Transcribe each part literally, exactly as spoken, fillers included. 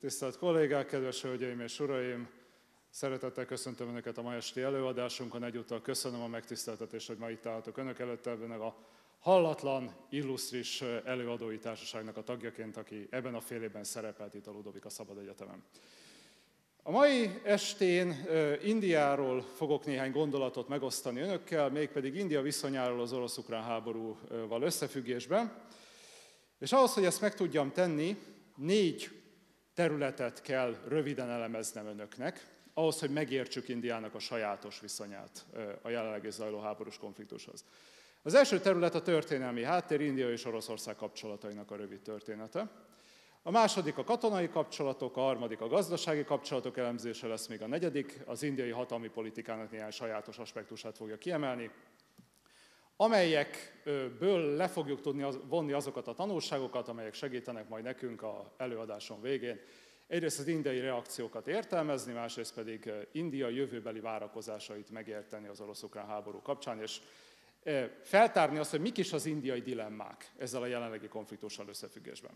Tisztelt kollégák, kedves hölgyeim és uraim! Szeretettel köszöntöm Önöket a ma esti előadásunkon, egyúttal köszönöm a megtiszteltetést, hogy ma itt állhatok Önök előtt ebben a hallatlan, illusztris előadói társaságnak a tagjaként, aki ebben a fél évben szerepelt itt a Ludovika Szabad Egyetemen. A mai estén Indiáról fogok néhány gondolatot megosztani Önökkel, mégpedig India viszonyáról az orosz-ukrán háborúval összefüggésben. És ahhoz, hogy ezt meg tudjam tenni, négy területet kell röviden elemeznem Önöknek, ahhoz, hogy megértsük Indiának a sajátos viszonyát a jelenlegi zajló háborús konfliktushoz. Az első terület a történelmi háttér, India és Oroszország kapcsolatainak a rövid története. A második a katonai kapcsolatok, a harmadik a gazdasági kapcsolatok elemzése lesz még a negyedik, az indiai hatalmi politikának néhány sajátos aspektusát fogja kiemelni, amelyekből le fogjuk tudni vonni azokat a tanulságokat, amelyek segítenek majd nekünk az előadáson végén. Egyrészt az indiai reakciókat értelmezni, másrészt pedig India jövőbeli várakozásait megérteni az orosz-ukrán háború kapcsán, és feltárni azt, hogy mik is az indiai dilemmák ezzel a jelenlegi konfliktussal összefüggésben.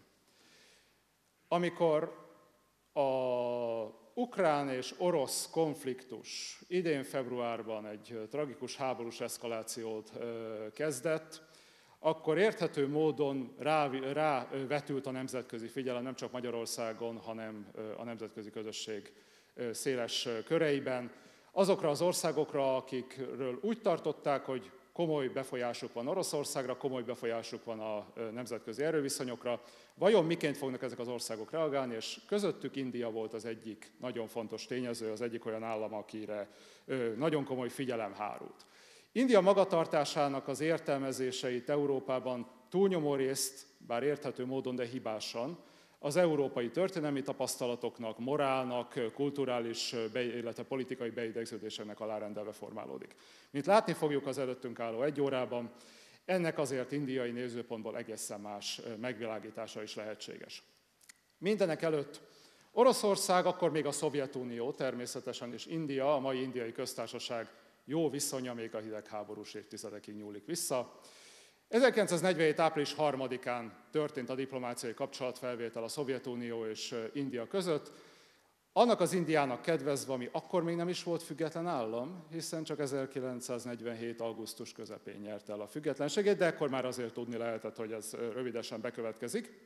Amikor az ukrán és orosz konfliktus idén februárban egy tragikus háborús eszkalációt kezdett, akkor érthető módon rávetült a nemzetközi figyelem nem csak Magyarországon, hanem a nemzetközi közösség széles köreiben azokra az országokra, akikről úgy tartották, hogy komoly befolyásuk van Oroszországra, komoly befolyásuk van a nemzetközi erőviszonyokra. Vajon miként fognak ezek az országok reagálni, és közöttük India volt az egyik nagyon fontos tényező, az egyik olyan állam, akire nagyon komoly figyelem hárult. India magatartásának az értelmezéseit Európában túlnyomó részt, bár érthető módon, de hibásan, az európai történelmi tapasztalatoknak, morálnak, kulturális, illetve politikai beidegződéseknek alárendelve formálódik. Mint látni fogjuk az előttünk álló egy órában, ennek azért indiai nézőpontból egészen más megvilágítása is lehetséges. Mindenek előtt Oroszország, akkor még a Szovjetunió természetesen, és India, a mai indiai köztársaság jó viszonya még a hidegháborús évtizedekig nyúlik vissza. ezerkilencszáznegyvenhét április harmadikán történt a diplomáciai kapcsolatfelvétel a Szovjetunió és India között, annak az Indiának kedvezve, ami akkor még nem is volt független állam, hiszen csak ezerkilencszáznegyvenhét augusztus közepén nyerte el a függetlenségét, de ekkor már azért tudni lehetett, hogy ez rövidesen bekövetkezik.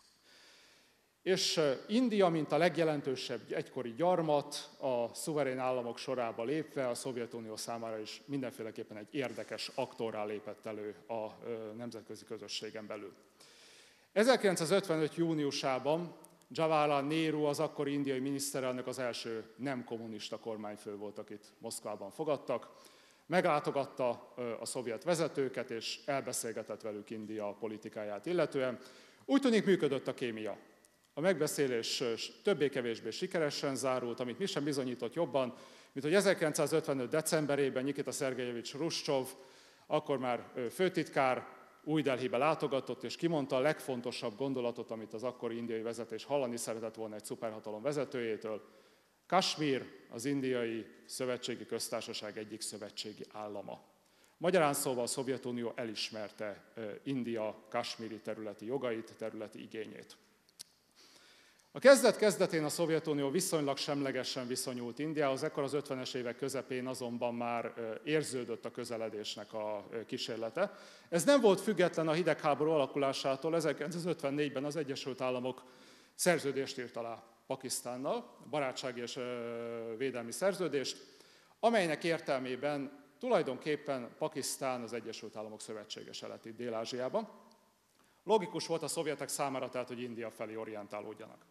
És India, mint a legjelentősebb egykori gyarmat, a szuverén államok sorába lépve a Szovjetunió számára is mindenféleképpen egy érdekes aktorrá lépett elő a nemzetközi közösségen belül. ezerkilencszázötvenöt júniusában Jawaharlal Nehru, az akkori indiai miniszterelnök, az első nem kommunista kormányfő volt, akit Moszkvában fogadtak. Meglátogatta a szovjet vezetőket, és elbeszélgetett velük India politikáját illetően. Úgy tűnik, működött a kémia. A megbeszélés többé-kevésbé sikeresen zárult, amit mi sem bizonyított jobban, mint hogy ezerkilencszázötvenöt decemberében Nikita Szergejevics Hruscsov, akkor már főtitkár, Új Delhibe látogatott, és kimondta a legfontosabb gondolatot, amit az akkori indiai vezetés hallani szeretett volna egy szuperhatalom vezetőjétől. Kasmír az indiai szövetségi köztársaság egyik szövetségi állama. Magyarán szóval a Szovjetunió elismerte India kasmíri területi jogait, területi igényét. A kezdet-kezdetén a Szovjetunió viszonylag semlegesen viszonyult Indiához, ekkor az ötvenes évek közepén azonban már érződött a közeledésnek a kísérlete. Ez nem volt független a hidegháború alakulásától, ezerkilencszázötvennégyben az Egyesült Államok szerződést írt alá Pakisztánnal, barátsági és védelmi szerződést, amelynek értelmében tulajdonképpen Pakisztán az Egyesült Államok szövetségese lett itt Dél-Ázsiában. Logikus volt a szovjetek számára tehát, hogy India felé orientálódjanak.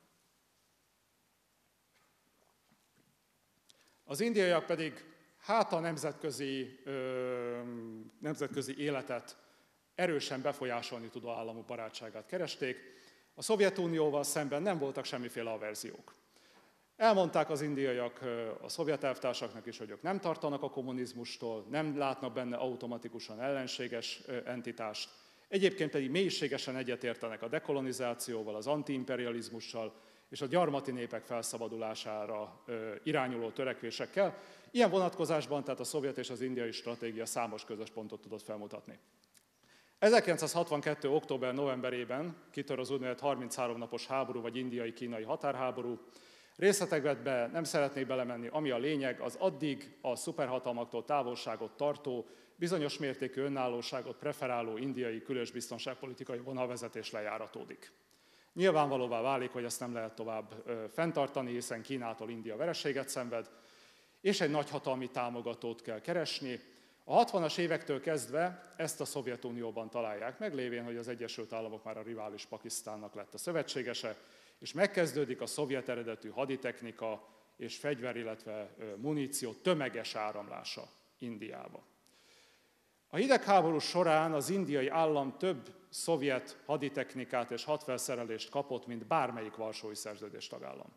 Az indiaiak pedig hát a nemzetközi, ö, nemzetközi életet erősen befolyásolni tudó államok barátságát keresték. A Szovjetunióval szemben nem voltak semmiféle averziók. Elmondták az indiaiak a szovjet elvtársaknak is, hogy ők nem tartanak a kommunizmustól, nem látnak benne automatikusan ellenséges entitást. Egyébként pedig mélységesen egyetértenek a dekolonizációval, az antiimperializmussal és a gyarmati népek felszabadulására irányuló törekvésekkel. Ilyen vonatkozásban tehát a szovjet és az indiai stratégia számos közös pontot tudott felmutatni. ezerkilencszázhatvankettő. október-novemberében kitör az úgynevezett harminchárom napos háború, vagy indiai-kínai határháború. Részletekbe nem szeretnék belemenni, ami a lényeg, az addig a szuperhatalmaktól távolságot tartó, bizonyos mértékű önállóságot preferáló indiai külös biztonságpolitikai vonalvezetés lejáratódik. Nyilvánvalóvá válik, hogy ezt nem lehet tovább fenntartani, hiszen Kínától India vereséget szenved, és egy nagyhatalmi támogatót kell keresni. A hatvanas évektől kezdve ezt a Szovjetunióban találják meg, lévén, hogy az Egyesült Államok már a rivális Pakisztánnak lett a szövetségese, és megkezdődik a szovjet eredetű haditechnika és fegyver, illetve muníció tömeges áramlása Indiába. A hidegháború során az indiai állam több szovjet haditechnikát és hadfelszerelést kapott, mint bármelyik Varsói Szerződés tagállam.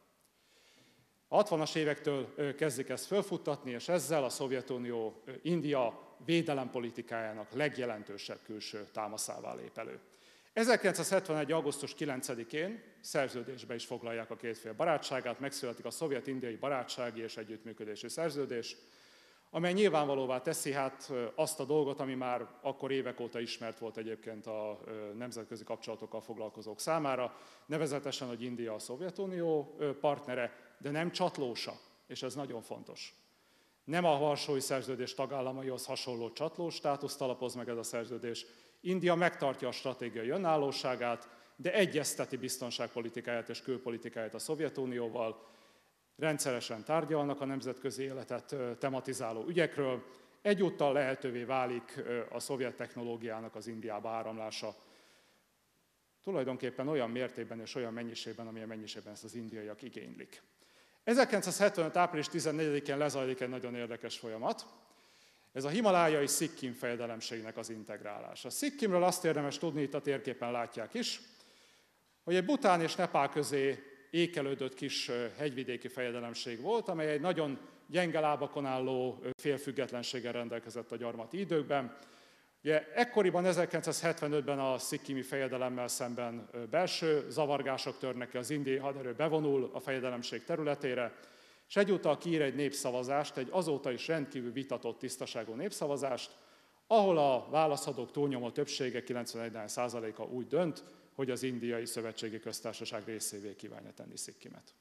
A hatvanas évektől kezdik ezt fölfuttatni, és ezzel a Szovjetunió India védelempolitikájának legjelentősebb külső támaszává lép elő. ezerkilencszázhetvenegy. augusztus kilencedikén szerződésbe is foglalják a két fél barátságát, megszületik a szovjet-indiai barátsági és együttműködési szerződés, amely nyilvánvalóvá teszi hát azt a dolgot, ami már akkor évek óta ismert volt egyébként a nemzetközi kapcsolatokkal foglalkozók számára, nevezetesen, hogy India a Szovjetunió partnere, de nem csatlósa, és ez nagyon fontos. Nem a Varsói Szerződés tagállamaihoz hasonló csatlós státuszt alapoz meg ez a szerződés. India megtartja a stratégiai önállóságát, de egyezteti biztonságpolitikáját és külpolitikáját a Szovjetunióval, rendszeresen tárgyalnak a nemzetközi életet tematizáló ügyekről, egyúttal lehetővé válik a szovjet technológiának az Indiába áramlása. Tulajdonképpen olyan mértékben és olyan mennyiségben, amilyen mennyiségben ezt az indiaiak igénylik. ezerkilencszázhetvenöt. április tizennegyedikén lezajlik egy nagyon érdekes folyamat. Ez a himalájai Szikkim fejedelemségnek az integrálása. Szikkimről azt érdemes tudni, itt a térképen látják is, hogy egy Bhután és Nepál közé ékelődött kis hegyvidéki fejedelemség volt, amely egy nagyon gyenge lábakon álló félfüggetlenséggel rendelkezett a gyarmati időkben. Ugye, ekkoriban, ezerkilencszázhetvenötben a szikkimi fejedelemmel szemben belső zavargások törnek ki, az indiai haderő bevonul a fejedelemség területére, és egyúttal kiír egy népszavazást, egy azóta is rendkívül vitatott, tisztaságú népszavazást, ahol a válaszadók túlnyomó többsége, kilencvenegy százaléka úgy dönt, hogy az Indiai Szövetségi Köztársaság részévé kívánja tenni Szikkimet.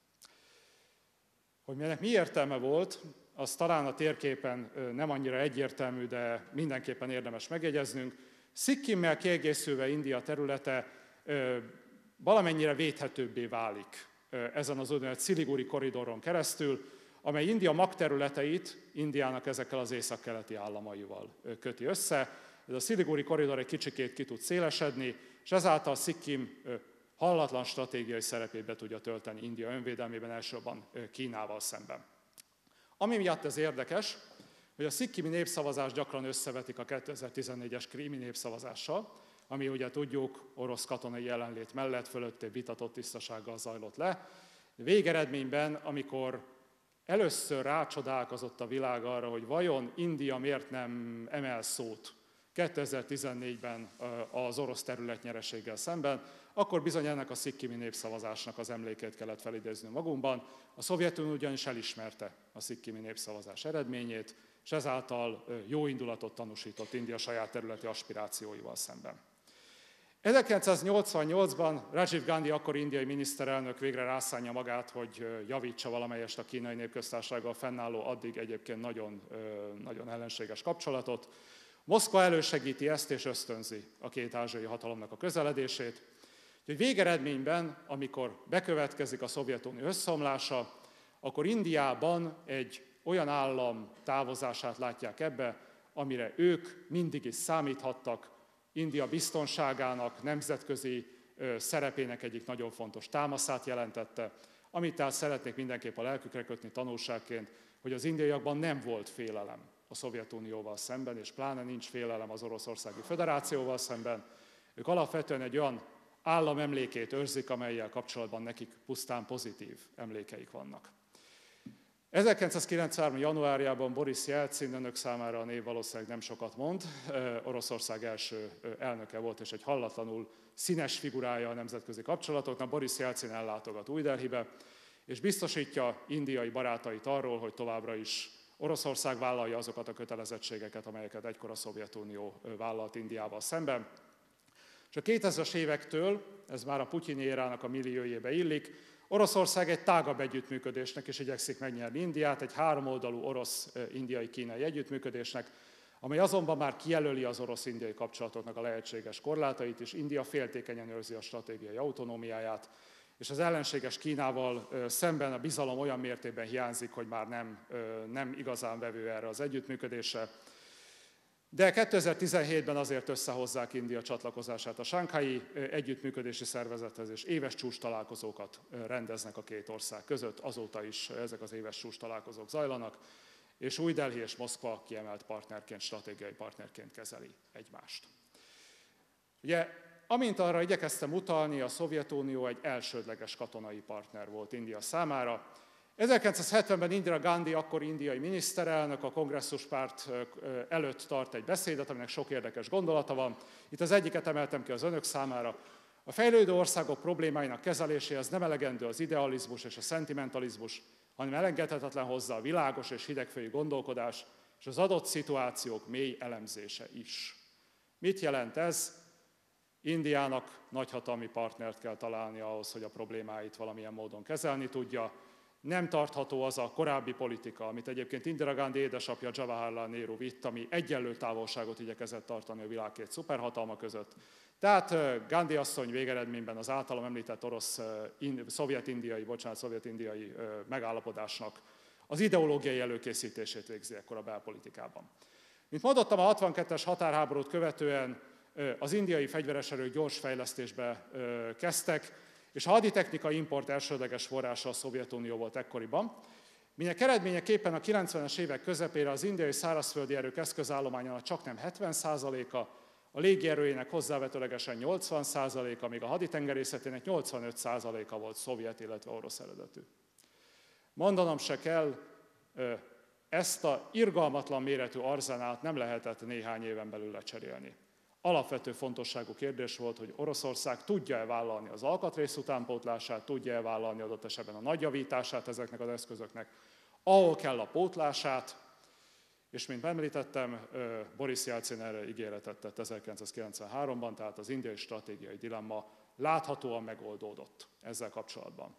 Hogy ennek mi értelme volt, az talán a térképen nem annyira egyértelmű, de mindenképpen érdemes megjegyeznünk. Szikkimmel kiegészülve India területe valamennyire védhetőbbé válik ezen az úgynevezett Sziliguri korridoron keresztül, amely India magterületeit Indiának ezekkel az északkeleti államaival köti össze. Ez a Sziliguri korridor egy kicsikét ki tud szélesedni, és ezáltal Szikkim hallatlan stratégiai szerepét be tudja tölteni India önvédelmében, elsősorban Kínával szemben. Ami miatt ez érdekes, hogy a szikkimi népszavazást gyakran összevetik a kétezer-tizennégyes krími népszavazással, ami ugye tudjuk, orosz katonai jelenlét mellett fölötte vitatott tisztasággal zajlott le. Végeredményben, amikor először rácsodálkozott a világ arra, hogy vajon India miért nem emel szót kétezer-tizennégyben az orosz területnyereséggel szemben, akkor bizony ennek a szikkimi népszavazásnak az emlékét kellett felidézni magunkban. A Szovjetunió ugyanis elismerte a szikkimi népszavazás eredményét, és ezáltal jó indulatot tanúsított India saját területi aspirációival szemben. ezerkilencszáznyolcvannyolcban Rajiv Gandhi, akkori indiai miniszterelnök végre rászánja magát, hogy javítsa valamelyest a Kínai Népköztársasággal fennálló, addig egyébként nagyon, nagyon ellenséges kapcsolatot. Moszkva elősegíti ezt és ösztönzi a két ázsiai hatalomnak a közeledését. Úgyhogy végeredményben, amikor bekövetkezik a Szovjetunió összeomlása, akkor Indiában egy olyan állam távozását látják ebbe, amire ők mindig is számíthattak. India biztonságának, nemzetközi szerepének egyik nagyon fontos támaszát jelentette, amit tehát szeretnék mindenképp a lelkükre kötni tanulságként, hogy az indiaiakban nem volt félelem a Szovjetunióval szemben, és pláne nincs félelem az Oroszországi Föderációval szemben. Ők alapvetően egy olyan állam emlékét őrzik, amellyel kapcsolatban nekik pusztán pozitív emlékeik vannak. ezerkilencszázkilencvenhárom. januárjában Boris Jelcin, önök számára a név valószínűleg nem sokat mond, Oroszország első elnöke volt, és egy hallatlanul színes figurája a nemzetközi kapcsolatoknak. Boris Jelcin ellátogat Új-Delhibe, és biztosítja indiai barátait arról, hogy továbbra is Oroszország vállalja azokat a kötelezettségeket, amelyeket egykor a Szovjetunió vállalt Indiával szemben. És a kétezres évektől, ez már a Putyin érának a milliójébe illik, Oroszország egy tágabb együttműködésnek is igyekszik megnyerni Indiát, egy háromoldalú orosz-indiai-kínai együttműködésnek, amely azonban már kijelöli az orosz-indiai kapcsolatoknak a lehetséges korlátait, és India féltékenyen őrzi a stratégiai autonómiáját, és az ellenséges Kínával szemben a bizalom olyan mértékben hiányzik, hogy már nem, nem igazán vevő erre az együttműködésre. De kétezer-tizenhétben azért összehozzák India csatlakozását a Shanghai Együttműködési Szervezethez, és éves csúcstalálkozókat rendeznek a két ország között, azóta is ezek az éves csúcstalálkozók zajlanak, és Új Delhi és Moszkva kiemelt partnerként, stratégiai partnerként kezeli egymást. Ugye, amint arra igyekeztem utalni, a Szovjetunió egy elsődleges katonai partner volt India számára. ezerkilencszázhetvenben Indira Gandhi, akkor indiai miniszterelnök, a kongresszuspárt előtt tart egy beszédet, aminek sok érdekes gondolata van. Itt az egyiket emeltem ki az önök számára. A fejlődő országok problémáinak kezeléséhez nem elegendő az idealizmus és a szentimentalizmus, hanem elengedhetetlen hozzá a világos és hidegfejű gondolkodás és az adott szituációk mély elemzése is. Mit jelent ez? Indiának nagyhatalmi partnert kell találni ahhoz, hogy a problémáit valamilyen módon kezelni tudja. Nem tartható az a korábbi politika, amit egyébként Indira Gandhi édesapja Jawaharlal Nehru vitt, ami egyenlő távolságot igyekezett tartani a világ két szuperhatalma között. Tehát Gandhi asszony végeredményben az általam említett orosz, szovjet-indiai, bocsánat, szovjet-indiai megállapodásnak az ideológiai előkészítését végzi ekkor a belpolitikában. Mint mondottam, a hatvankettes határháborút követően az indiai fegyveres erők gyors fejlesztésbe kezdtek, és a haditechnika import elsődleges forrása a Szovjetunió volt ekkoriban, minek eredményeképpen a kilencvenes évek közepére az indiai szárazföldi erők eszközállományának csaknem hetven százaléka, a légierőjének hozzávetőlegesen nyolcvan százaléka, míg a haditengerészetének nyolcvanöt százaléka volt szovjet, illetve orosz eredetű. Mondanom se kell, ezt a irgalmatlan méretű arzenált nem lehetett néhány éven belül lecserélni. Alapvető fontosságú kérdés volt, hogy Oroszország tudja-e vállalni az alkatrész utánpótlását, tudja-e vállalni adott esetben a nagyjavítását ezeknek az eszközöknek, ahol kell a pótlását, és mint említettem, Boris Jelcin erre ígéretet tett ezerkilencszázkilencvenháromban, tehát az indiai stratégiai dilemma láthatóan megoldódott ezzel kapcsolatban.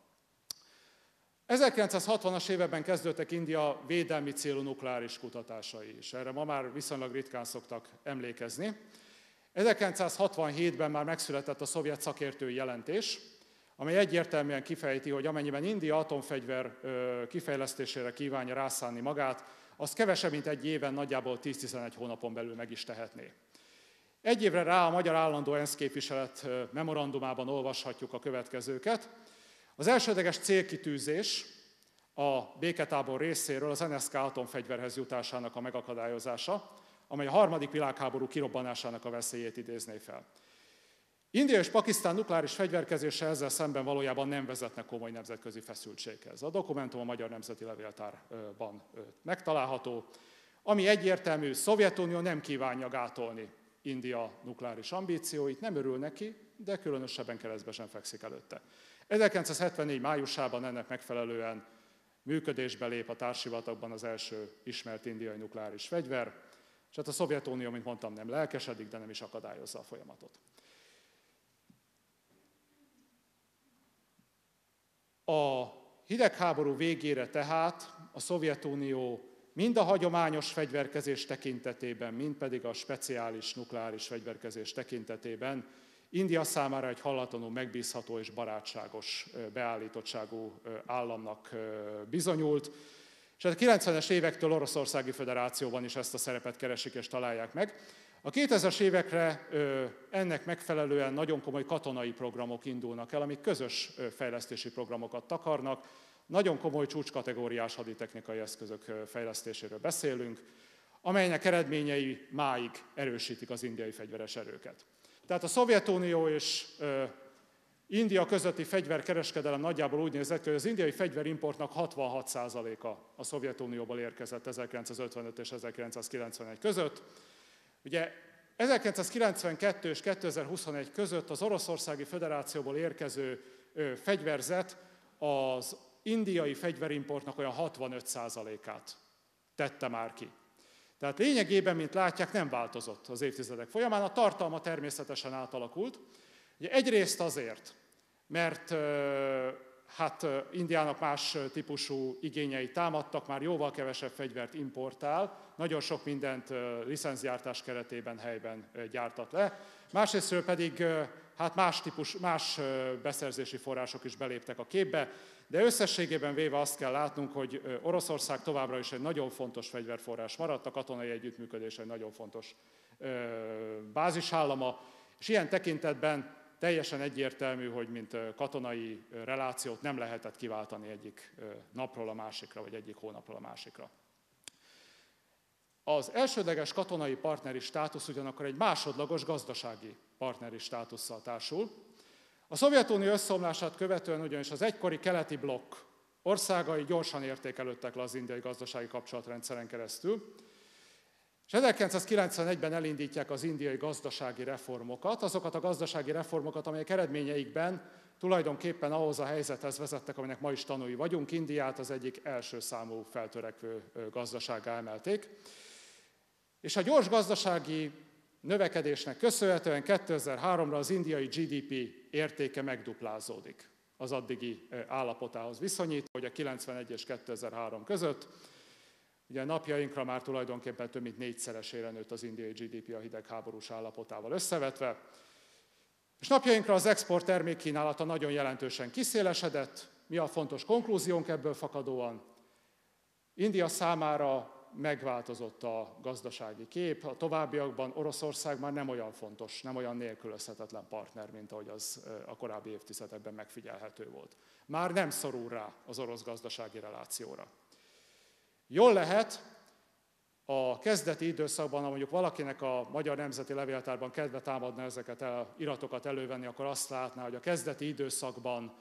ezerkilencszázhatvanas években kezdődtek India védelmi célú nukleáris kutatásai is. Erre ma már viszonylag ritkán szoktak emlékezni. ezerkilencszázhatvanhétben már megszületett a szovjet szakértői jelentés, amely egyértelműen kifejti, hogy amennyiben India atomfegyver kifejlesztésére kívánja rászánni magát, azt kevesebb, mint egy éven, nagyjából tíz-tizenegy hónapon belül meg is tehetné. Egy évre rá a magyar állandó ENSZ képviselet memorandumában olvashatjuk a következőket. Az elsődleges célkitűzés a béketábor részéről az en es ká atomfegyverhez jutásának a megakadályozása, amely a harmadik világháború kirobbanásának a veszélyét idézné fel. India és Pakisztán nukleáris fegyverkezése ezzel szemben valójában nem vezetne komoly nemzetközi feszültséghez. A dokumentum a Magyar Nemzeti Levéltárban megtalálható, ami egyértelmű, Szovjetunió nem kívánja gátolni India nukleáris ambícióit, nem örül neki, de különösebben keresztbe sem fekszik előtte. ezerkilencszázhetvennégy májusában ennek megfelelően működésbe lép a Társivatagban az első ismert indiai nukleáris fegyver, és hát a Szovjetunió, mint mondtam, nem lelkesedik, de nem is akadályozza a folyamatot. A hidegháború végére tehát a Szovjetunió mind a hagyományos fegyverkezés tekintetében, mind pedig a speciális nukleáris fegyverkezés tekintetében India számára egy hallatlanul megbízható és barátságos beállítottságú államnak bizonyult, és a kilencvenes évektől Oroszországi Föderációban is ezt a szerepet keresik és találják meg. A kétezres évekre ennek megfelelően nagyon komoly katonai programok indulnak el, amik közös fejlesztési programokat takarnak. Nagyon komoly csúcskategóriás haditechnikai eszközök fejlesztéséről beszélünk, amelynek eredményei máig erősítik az indiai fegyveres erőket. Tehát a Szovjetunió és India közötti fegyverkereskedelem nagyjából úgy nézett ki, hogy az indiai fegyverimportnak hatvanhat százaléka a Szovjetunióból érkezett ezerkilencszázötvenöt és ezerkilencszázkilencvenegy között. Ugye ezerkilencszázkilencvenkettő és kétezer-huszonegy között az Oroszországi Föderációból érkező fegyverzet az indiai fegyverimportnak olyan hatvanöt százalékát tette már ki. Tehát lényegében, mint látják, nem változott az évtizedek folyamán, a tartalma természetesen átalakult. Ugye egyrészt azért, mert hát Indiának más típusú igényei támadtak, már jóval kevesebb fegyvert importál, nagyon sok mindent licencgyártás keretében helyben gyártat le. Másrésztről pedig hát más, típus, más beszerzési források is beléptek a képbe, de összességében véve azt kell látnunk, hogy Oroszország továbbra is egy nagyon fontos fegyverforrás maradt, a katonai együttműködés egy nagyon fontos bázisállama, és ilyen tekintetben teljesen egyértelmű, hogy mint katonai relációt nem lehetett kiváltani egyik napról a másikra, vagy egyik hónapról a másikra. Az elsődleges katonai partneri státusz ugyanakkor egy másodlagos gazdasági partneri státusszal társul. A Szovjetunió összeomlását követően ugyanis az egykori keleti blokk országai gyorsan értékelődtek le az indiai gazdasági kapcsolatrendszeren keresztül, és ezerkilencszázkilencvenegyben elindítják az indiai gazdasági reformokat, azokat a gazdasági reformokat, amelyek eredményeikben tulajdonképpen ahhoz a helyzethez vezettek, aminek ma is tanúi vagyunk. Indiát az egyik első számú feltörekvő gazdasággá emelték. És a gyors gazdasági növekedésnek köszönhetően kétezer-háromra az indiai gé dé pé értéke megduplázódik az addigi állapotához viszonyítva, hogy a kilencvenegy és kétezer-három között. Ugye napjainkra már tulajdonképpen több mint négyszeresére nőtt az indiai gé dé pé a hidegháborús állapotával összevetve. És napjainkra az export termékkínálata nagyon jelentősen kiszélesedett. Mi a fontos konklúziónk ebből fakadóan? India számára megváltozott a gazdasági kép, a továbbiakban Oroszország már nem olyan fontos, nem olyan nélkülözhetetlen partner, mint ahogy az a korábbi évtizedekben megfigyelhető volt. Már nem szorul rá az orosz gazdasági relációra. Jól lehet, a kezdeti időszakban, ha mondjuk valakinek a Magyar Nemzeti Levéltárban kedve támadna ezeket a iratokat elővenni, akkor azt látná, hogy a kezdeti időszakban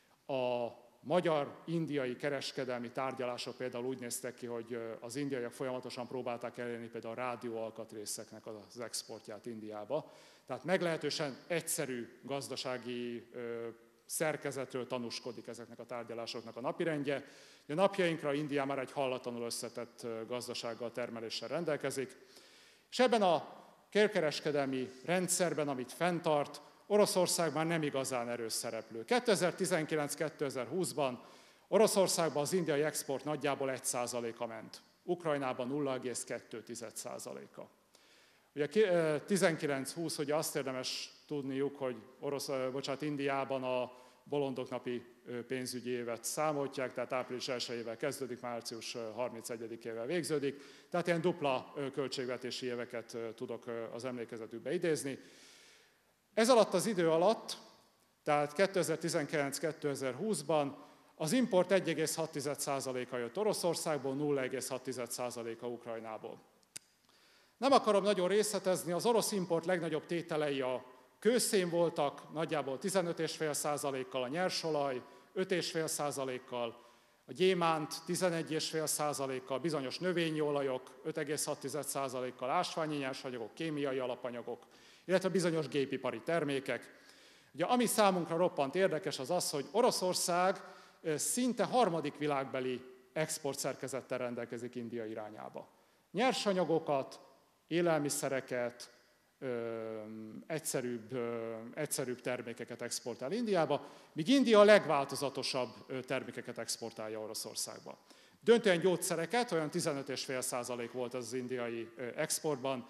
a magyar-indiai kereskedelmi tárgyalások például úgy néztek ki, hogy az indiaiak folyamatosan próbálták elérni például a rádióalkatrészeknek az exportját Indiába. Tehát meglehetősen egyszerű gazdasági szerkezetről tanúskodik ezeknek a tárgyalásoknak a napirendje. A napjainkra India már egy hallatlanul összetett gazdasággal, termeléssel rendelkezik, és ebben a kereskedelmi rendszerben, amit fenntart, Oroszország már nem igazán erős szereplő. kétezer-tizenkilenc-kétezer-húszban Oroszországban az indiai export nagyjából egy százaléka ment, Ukrajnában nulla egész kettő százaléka. Ugye tizenkilenc-húsz, ugye azt érdemes tudniuk, hogy Orosz, bocsánat, Indiában a bolondok napi pénzügyi évet számolják, tehát április elsejével kezdődik, március harmincegyedikével végződik, tehát ilyen dupla költségvetési éveket tudok az emlékezetükbe idézni. Ez alatt az idő alatt, tehát kétezer-tizenkilenc-kétezer-húszban az import egy egész hat százaléka jött Oroszországból, nulla egész hat százaléka Ukrajnából. Nem akarom nagyon részletezni, az orosz import legnagyobb tételei a kőszén voltak, nagyjából tizenöt egész öt százalékkal, a nyersolaj öt egész öt százalékkal, a gyémánt tizenegy egész öt százalékkal, bizonyos növényi olajok öt egész hat százalékkal, ásványi nyersanyagok, kémiai alapanyagok, illetve bizonyos gépipari termékek. Ugye, ami számunkra roppant érdekes, az az, hogy Oroszország szinte harmadik világbeli exportszerkezettel rendelkezik India irányába. Nyersanyagokat, élelmiszereket, ö, egyszerűbb, ö, egyszerűbb termékeket exportál Indiába, míg India a legváltozatosabb termékeket exportálja Oroszországba. Döntően gyógyszereket, olyan tizenöt egész öt százalék volt az indiai exportban,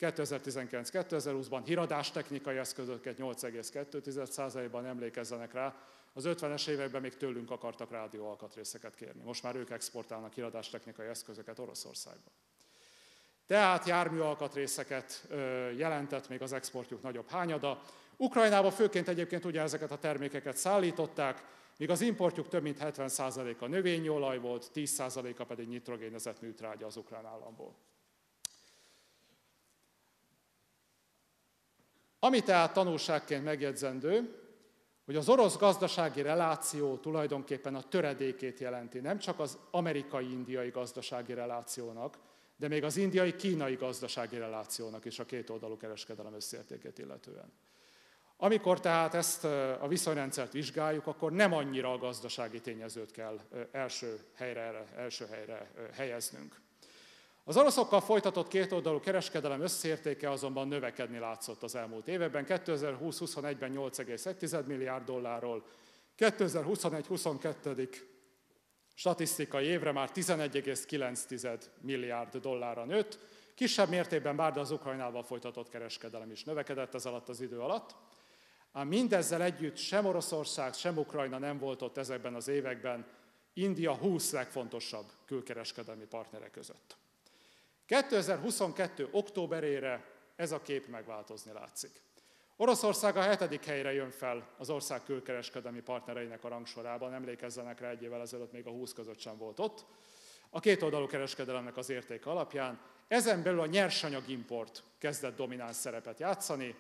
kétezer-tizenkilenc-kétezer-húszban híradástechnikai eszközöket nyolc egész kettő százalékban, emlékezzenek rá, az ötvenes években még tőlünk akartak rádióalkatrészeket kérni. Most már ők exportálnak híradástechnikai eszközöket Oroszországba. Tehát járműalkatrészeket jelentett még az exportjuk nagyobb hányada. Ukrajnába főként egyébként ugye ezeket a termékeket szállították, míg az importjuk több mint hetven százaléka növényi olaj volt, tíz százaléka pedig nitrogénezett műtrágya az ukrán államból. Ami tehát tanulságként megjegyzendő, hogy az orosz gazdasági reláció tulajdonképpen a töredékét jelenti, nem csak az amerikai-indiai gazdasági relációnak, de még az indiai-kínai gazdasági relációnak is a kétoldalú kereskedelem összértékét illetően. Amikor tehát ezt a viszonyrendszert vizsgáljuk, akkor nem annyira a gazdasági tényezőt kell első helyre, első helyre helyeznünk. Az oroszokkal folytatott kétoldalú kereskedelem összértéke azonban növekedni látszott az elmúlt években. kétezer-húsz huszonegyben nyolc egész egy milliárd dollárról, kétezer-huszonegy huszonkettő. statisztikai évre már tizenegy egész kilenc milliárd dollárra nőtt. Kisebb mértékben bár, de az Ukrajnával folytatott kereskedelem is növekedett ez alatt az idő alatt. Ám mindezzel együtt sem Oroszország, sem Ukrajna nem volt ott ezekben az években India húsz legfontosabb külkereskedelmi partnere között. kétezer-huszonkettő. októberére ez a kép megváltozni látszik. Oroszország a hetedik helyre jön fel az ország külkereskedelmi partnereinek a rangsorában, emlékezzenek rá, egy évvel ezelőtt még a húsz között sem volt ott, a kétoldalú kereskedelemnek az értéke alapján. Ezen belül a nyersanyagimport kezdett domináns szerepet játszani.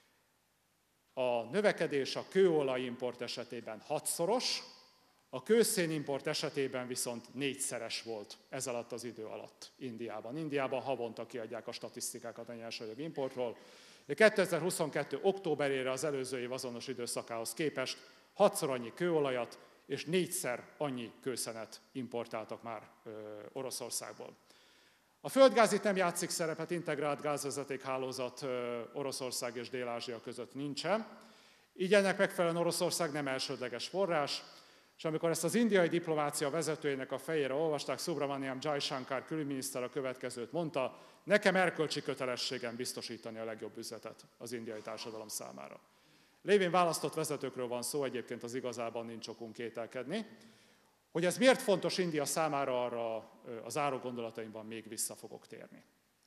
A növekedés a kőolajimport esetében hatsszoros, a kőszénimport esetében viszont négyszeres volt ez alatt az idő alatt Indiában. Indiában havonta kiadják a statisztikákat a nyersanyagimportról. kétezer-huszonkettő. októberére az előző év azonos időszakához képest hatszor annyi kőolajat és négyszer annyi kőszenet importáltak már Oroszországból. A földgáz itt nem játszik szerepet, integrált gázvezetékhálózat Oroszország és Dél-Ázsia között nincsen. Így ennek megfelelően Oroszország nem elsődleges forrás, és amikor ezt az indiai diplomácia vezetőjének a fejére olvasták, Subramaniam Jaishankar külügyminiszter a következőt mondta: nekem erkölcsi kötelességem biztosítani a legjobb üzletet az indiai társadalom számára. Lévén választott vezetőkről van szó, egyébként az igazában nincs okunk kételkedni. Hogy ez miért fontos India számára, arra az záró gondolataimban még vissza fogok térni.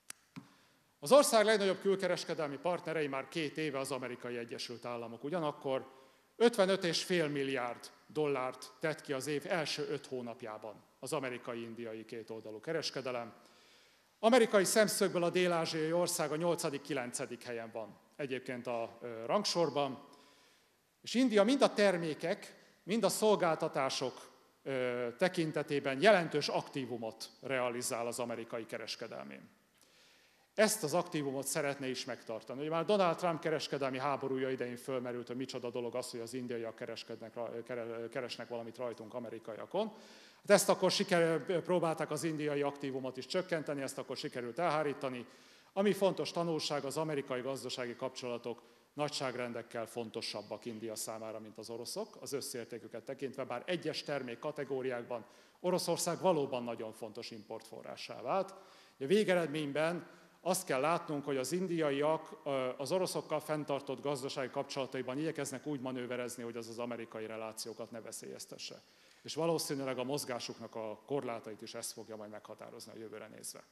Az ország legnagyobb külkereskedelmi partnerei már két éve az Amerikai Egyesült Államok. Ugyanakkor ötvenöt egész öt milliárd dollárt tett ki az év első öt hónapjában az amerikai-indiai kétoldalú kereskedelem. Amerikai szemszögből a dél-ázsiai ország a nyolcadik-kilencedik helyen van egyébként a rangsorban, és India mind a termékek, mind a szolgáltatások tekintetében jelentős aktívumot realizál az amerikai kereskedelmén. Ezt az aktívumot szeretné is megtartani. Ugye már Donald Trump kereskedelmi háborúja idején fölmerült, hogy micsoda dolog az, hogy az indiaiak kereskednek, keresnek valamit rajtunk, amerikaiakon. Hát ezt akkor sikerül, próbálták az indiai aktívumot is csökkenteni, ezt akkor sikerült elhárítani. Ami fontos tanulság, az amerikai gazdasági kapcsolatok nagyságrendekkel fontosabbak India számára, mint az oroszok, az összértéküket tekintve, bár egyes termék kategóriákban Oroszország valóban nagyon fontos importforrássá vált. A végeredményben azt kell látnunk, hogy az indiaiak az oroszokkal fenntartott gazdasági kapcsolataiban igyekeznek úgy manőverezni, hogy az az amerikai relációkat ne veszélyeztesse. És valószínűleg a mozgásuknak a korlátait is ezt fogja majd meghatározni a jövőre nézve.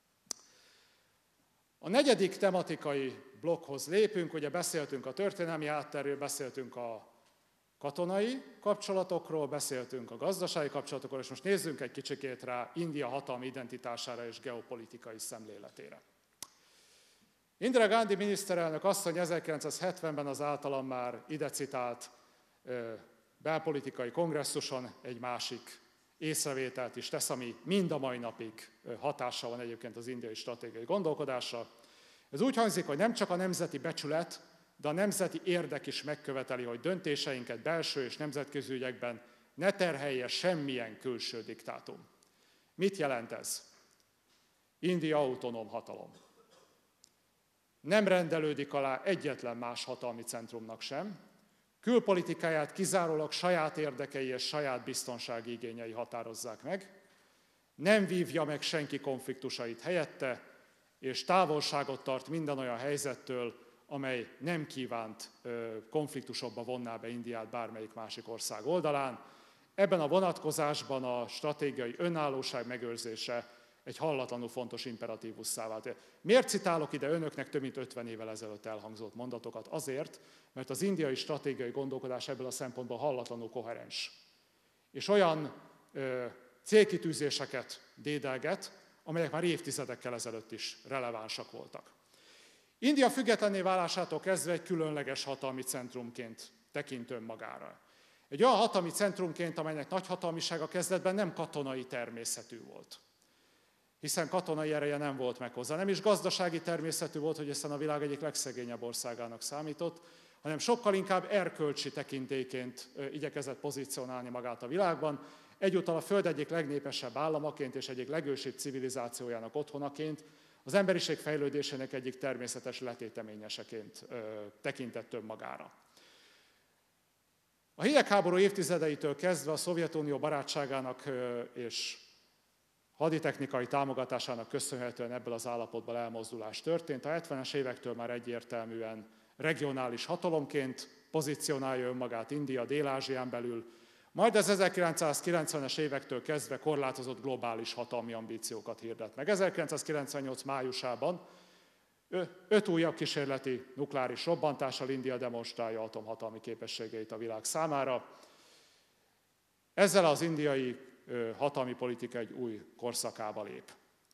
A negyedik tematikai blokkhoz lépünk, ugye beszéltünk a történelmi hátterről, beszéltünk a katonai kapcsolatokról, beszéltünk a gazdasági kapcsolatokról, és most nézzünk egy kicsikét rá India hatalmi identitására és geopolitikai szemléletére. Indira Gandhi miniszterelnök asszony ezerkilencszázhetvenben az általam már ide citált belpolitikai kongresszuson egy másik észrevételt is tesz, ami mind a mai napig hatással van egyébként az indiai stratégiai gondolkodásra. Ez úgy hangzik, hogy nem csak a nemzeti becsület, de a nemzeti érdek is megköveteli, hogy döntéseinket belső és nemzetközi ügyekben ne terhelje semmilyen külső diktátum. Mit jelent ez? India autonóm hatalom. Nem rendelődik alá egyetlen más hatalmi centrumnak sem, külpolitikáját kizárólag saját érdekei és saját biztonsági igényei határozzák meg, nem vívja meg senki konfliktusait helyette, és távolságot tart minden olyan helyzettől, amely nem kívánt konfliktusokba vonná be Indiát bármelyik másik ország oldalán. Ebben a vonatkozásban a stratégiai önállóság megőrzése egy hallatlanul fontos imperatívusszá vált. Miért citálok ide önöknek több mint ötven évvel ezelőtt elhangzott mondatokat? Azért, mert az indiai stratégiai gondolkodás ebből a szempontból hallatlanul koherens. És olyan ö, célkitűzéseket dédelget, amelyek már évtizedekkel ezelőtt is relevánsak voltak. India függetlenné válásától kezdve egy különleges hatalmi centrumként tekint önmagára. Egy olyan hatalmi centrumként, amelynek nagyhatalmisága kezdetben nem katonai természetű volt. Hiszen katonai ereje nem volt meg hozzá. Nem is gazdasági természetű volt, hogy hiszen a világ egyik legszegényebb országának számított, hanem sokkal inkább erkölcsi tekintélyként igyekezett pozícionálni magát a világban. egyúttal a Föld egyik legnépesebb államaként és egyik legősibb civilizációjának otthonaként, az emberiség fejlődésének egyik természetes letéteményeseként tekintett önmagára. A hidegháború évtizedeitől kezdve a Szovjetunió barátságának és haditechnikai támogatásának köszönhetően ebből az állapotból elmozdulás történt. A hetvenes évektől már egyértelműen regionális hatalomként pozícionálja önmagát India Dél-Ázsián belül, majd az ezerkilencszázkilencvenes évektől kezdve korlátozott globális hatalmi ambíciókat hirdet meg. ezerkilencszázkilencvennyolc májusában öt újabb kísérleti nukleáris robbantással India demonstrálja atomhatalmi képességeit a világ számára. Ezzel az indiai hatalmi politika egy új korszakába lép.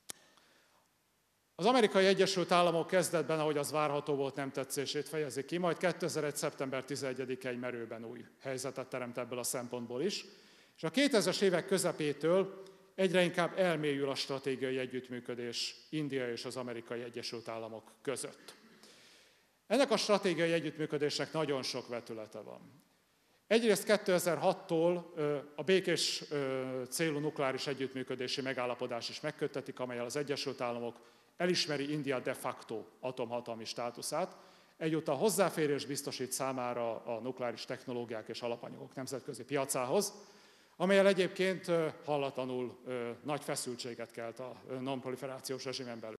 Az Amerikai Egyesült Államok kezdetben, ahogy az várható volt, nem tetszését fejezi ki, majd kétezer-egy. szeptember tizenegyedike egy merőben új helyzetet teremt ebből a szempontból is, és a kétezres évek közepétől egyre inkább elmélyül a stratégiai együttműködés India és az Amerikai Egyesült Államok között. Ennek a stratégiai együttműködésnek nagyon sok vetülete van. Egyrészt kétezer-hattól a békés célú nukleáris együttműködési megállapodás is megköttetik, amellyel az Egyesült Államok elismeri India de facto atomhatalmi státuszát, egyúttal hozzáférés biztosít számára a nukleáris technológiák és alapanyagok nemzetközi piacához, amellyel egyébként hallatlanul nagy feszültséget kelt a non-proliferációs rezsimen belül.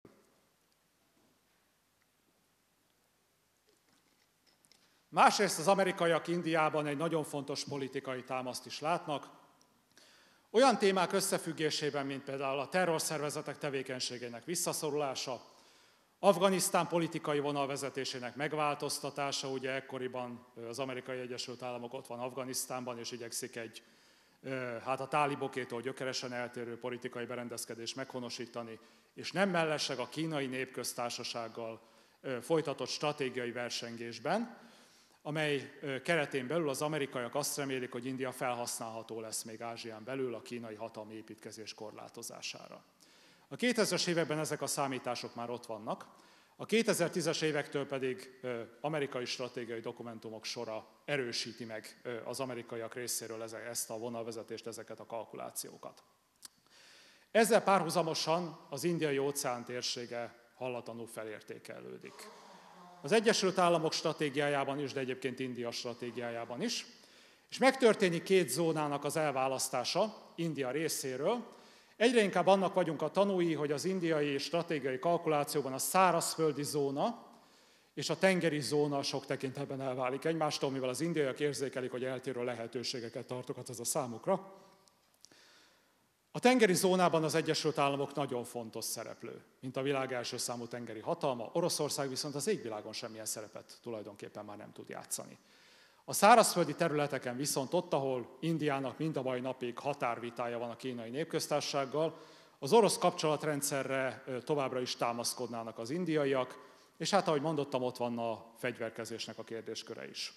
Másrészt az amerikaiak Indiában egy nagyon fontos politikai támaszt is látnak, olyan témák összefüggésében, mint például a terrorszervezetek tevékenységének visszaszorulása, Afganisztán politikai vonalvezetésének megváltoztatása, ugye ekkoriban az Amerikai Egyesült Államok ott van Afganisztánban, és igyekszik egy hát a tálibokétól gyökeresen eltérő politikai berendezkedést meghonosítani, és nem mellesleg a Kínai Népköztársasággal folytatott stratégiai versengésben, amely keretén belül az amerikaiak azt remélik, hogy India felhasználható lesz még Ázsián belül a kínai hatalmi építkezés korlátozására. A kétezres években ezek a számítások már ott vannak, a kétezer-tízes évektől pedig amerikai stratégiai dokumentumok sora erősíti meg az amerikaiak részéről ezt a vonalvezetést, ezeket a kalkulációkat. Ezzel párhuzamosan az indiai óceán térsége hallatlanul felértékelődik. Az Egyesült Államok stratégiájában is, de egyébként India stratégiájában is, és megtörténik két zónának az elválasztása India részéről. Egyre inkább annak vagyunk a tanúi, hogy az indiai stratégiai kalkulációban a szárazföldi zóna és a tengeri zóna sok tekintetben elválik egymástól, mivel az indiaiak érzékelik, hogy eltérő lehetőségeket tartogat ez a számukra. A tengeri zónában az Egyesült Államok nagyon fontos szereplő, mint a világ első számú tengeri hatalma, Oroszország viszont az égvilágon semmilyen szerepet tulajdonképpen már nem tud játszani. A szárazföldi területeken viszont ott, ahol Indiának mind a mai napig határvitája van a Kínai Népköztársasággal, az orosz kapcsolatrendszerre továbbra is támaszkodnának az indiaiak, és hát ahogy mondottam, ott van a fegyverkezésnek a kérdésköre is.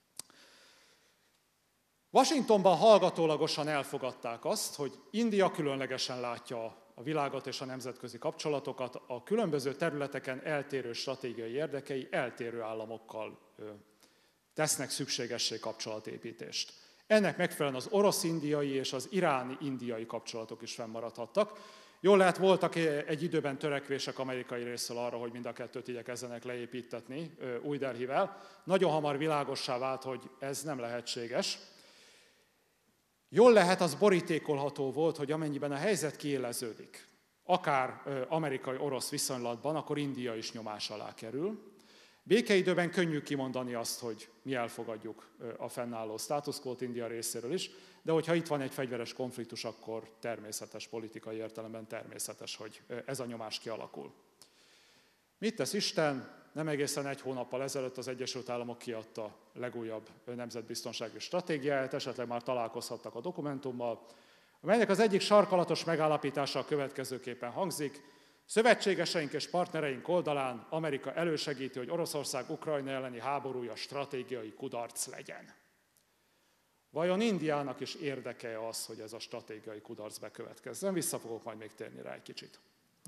Washingtonban hallgatólagosan elfogadták azt, hogy India különlegesen látja a világot és a nemzetközi kapcsolatokat, a különböző területeken eltérő stratégiai érdekei eltérő államokkal tesznek szükségessé kapcsolatépítést. Ennek megfelelően az orosz-indiai és az iráni-indiai kapcsolatok is fennmaradhattak. Jól lehet, voltak egy időben törekvések amerikai részről arra, hogy mind a kettőt igyekezzenek leépítetni Új Delhivel. Nagyon hamar világossá vált, hogy ez nem lehetséges. Jól lehet, az borítékolható volt, hogy amennyiben a helyzet kiéleződik, akár amerikai-orosz viszonylatban, akkor India is nyomás alá kerül. Békeidőben könnyű kimondani azt, hogy mi elfogadjuk a fennálló status quót India részéről is, de hogyha itt van egy fegyveres konfliktus, akkor természetes, politikai értelemben természetes, hogy ez a nyomás kialakul. Mit tesz Isten? Nem egészen egy hónappal ezelőtt az Egyesült Államok kiadta a legújabb nemzetbiztonsági stratégiáját, esetleg már találkozhattak a dokumentummal, amelynek az egyik sarkalatos megállapítása a következőképpen hangzik: szövetségeseink és partnereink oldalán Amerika elősegíti, hogy Oroszország Ukrajna elleni háborúja stratégiai kudarc legyen. Vajon Indiának is érdeke az, hogy ez a stratégiai kudarc bekövetkezzen? Vissza fogok majd még térni rá egy kicsit.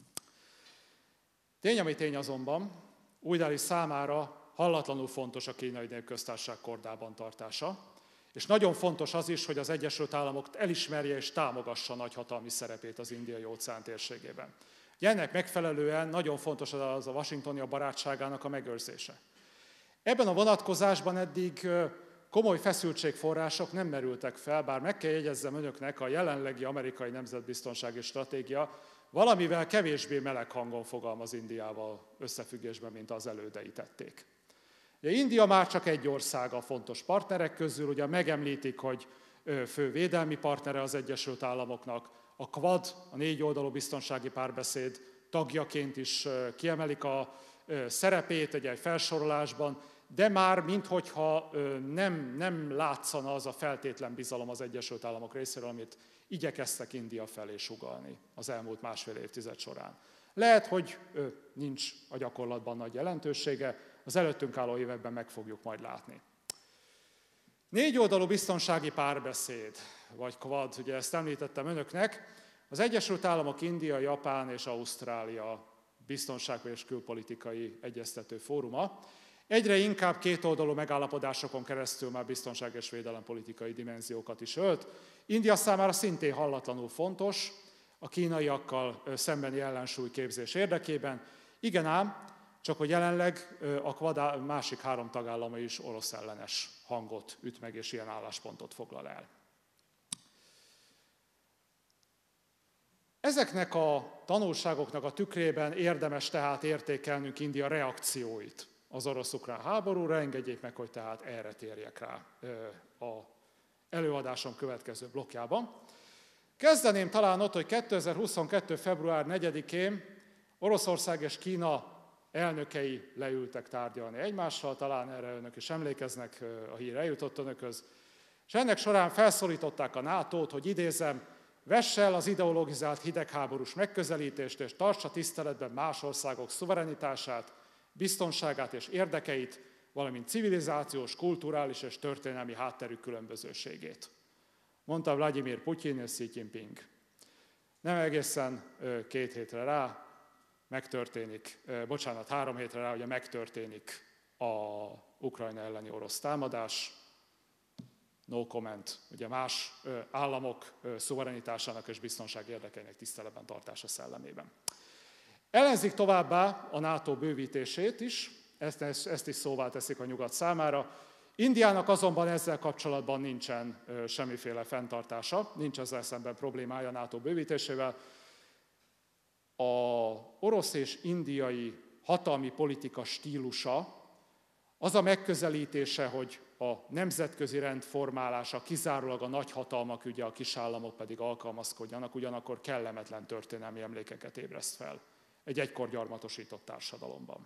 Tény, ami tény azonban, Új Delhi számára hallatlanul fontos a Kínai Népköztársaság kordában tartása, És nagyon fontos az is, hogy az Egyesült Államok elismerje és támogassa nagyhatalmi szerepét az Indiai-óceán térségében. Ennek megfelelően nagyon fontos az a washingtoni barátságának a megőrzése. Ebben a vonatkozásban eddig komoly feszültségforrások nem merültek fel, bár meg kell jegyezzem önöknek, a jelenlegi amerikai nemzetbiztonsági stratégia valamivel kevésbé meleg hangon fogalmaz Indiával összefüggésben, mint az elődei tették. Ugye India már csak egy ország a fontos partnerek közül, ugye megemlítik, hogy fő védelmi partnere az Egyesült Államoknak, a Quad, a négy oldalú biztonsági párbeszéd tagjaként is kiemelik a szerepét egy, egy felsorolásban, de már minthogyha nem, nem látszana az a feltétlen bizalom az Egyesült Államok részéről, amit igyekeztek India felé sugallni az elmúlt másfél évtized során. Lehet, hogy nincs a gyakorlatban nagy jelentősége, az előttünk álló években meg fogjuk majd látni. Négy oldalú biztonsági párbeszéd, vagy Quad, ugye ezt említettem önöknek, az Egyesült Államok, India, Japán és Ausztrália biztonsági és külpolitikai egyeztető fóruma. Egyre inkább kétoldalú megállapodásokon keresztül már biztonság és védelempolitikai dimenziókat is ölt. India számára szintén hallatlanul fontos a kínaiakkal szembeni ellensúlyképzés érdekében. Igen ám, csak hogy jelenleg a Quad másik három tagállama is orosz ellenes hangot üt meg, és ilyen álláspontot foglal el. Ezeknek a tanulságoknak a tükrében érdemes tehát értékelnünk India reakcióit az orosz-ukrán háborúra, engedjék meg, hogy tehát erre térjek rá az előadásom következő blokkjában. Kezdeném talán ott, hogy kétezer-huszonkettő. február negyedikén Oroszország és Kína elnökei leültek tárgyalni egymással, talán erre önök is emlékeznek, a hír eljutott önökhöz, és ennek során felszólították a nátót, hogy idézem, vesse el az ideologizált hidegháborús megközelítést, és tartsa tiszteletben más országok szuverenitását, biztonságát és érdekeit, valamint civilizációs, kulturális és történelmi hátterük különbözőségét. Mondta Vladimir Putyin és Xi Jinping. Nem egészen két hétre rá megtörténik, bocsánat, három hétre rá, ugye megtörténik a Ukrajna elleni orosz támadás. No comment, ugye más államok szuverenitásának és biztonság érdekeinek tiszteletben tartása szellemében. Ellenzik továbbá a NATO bővítését is, ezt, ezt is szóvá teszik a nyugat számára. Indiának azonban ezzel kapcsolatban nincsen semmiféle fenntartása, nincs ezzel szemben problémája a NATO bővítésével. Az orosz és indiai hatalmi politika stílusa, az a megközelítése, hogy a nemzetközi rend formálása kizárólag a nagyhatalmak ügye, a kisállamok pedig alkalmazkodjanak, ugyanakkor kellemetlen történelmi emlékeket ébreszt fel egy egykor gyarmatosított társadalomban.